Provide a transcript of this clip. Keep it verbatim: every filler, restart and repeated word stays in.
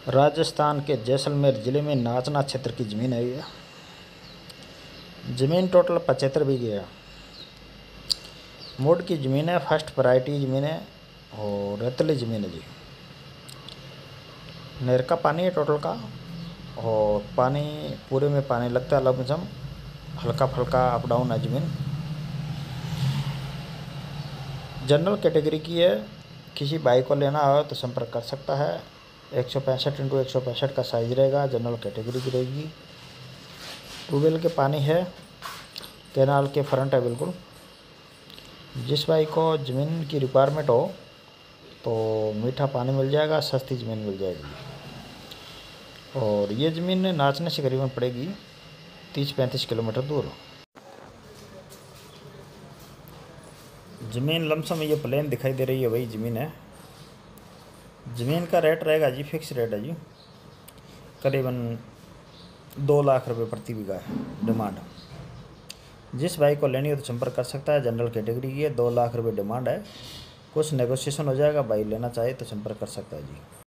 राजस्थान के जैसलमेर ज़िले में नाचना क्षेत्र की ज़मीन है ये। ज़मीन टोटल पचहत्तर बीघे है। मोड की ज़मीन है, फर्स्ट वैरायटी ज़मीन है और रेतली ज़मीन है जी। नहर का पानी है टोटल का, और पानी पूरे में पानी लगता है लमसम, हल्का फुल्का अप डाउन है ज़मीन। जनरल कैटेगरी की है। किसी भाई को लेना हो तो संपर्क कर सकता है। एक सौ पैंसठ इंटू एक सौ पैंसठ का साइज़ रहेगा, जनरल कैटेगरी की रहेगी। ट्यूबवेल के पानी है, कैनाल के फ्रंट है बिल्कुल। जिस भाई को ज़मीन की रिक्वायरमेंट हो तो मीठा पानी मिल जाएगा, सस्ती ज़मीन मिल जाएगी। और ये ज़मीन नाचने से करीबन पड़ेगी तीस पैंतीस किलोमीटर दूर। ज़मीन लमसम ये प्लेन दिखाई दे रही है, वही ज़मीन है। ज़मीन का रेट रहेगा जी, फिक्स रेट है जी, करीबन दो लाख रुपए प्रति बीघा है डिमांड। जिस भाई को लेनी हो तो संपर्क कर सकता है। जनरल कैटेगरी की है, दो लाख रुपए डिमांड है। कुछ नेगोशिएशन हो जाएगा, भाई लेना चाहे तो संपर्क कर सकता है जी।